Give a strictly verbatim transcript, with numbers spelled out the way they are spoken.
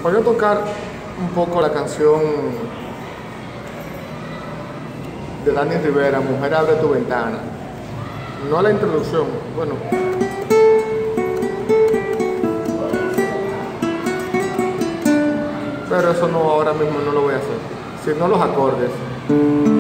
Voy a tocar un poco la canción de Dani Rivera, Mujer abre tu ventana. No la introducción, bueno. Pero eso no, ahora mismo no lo voy a hacer, sino los acordes.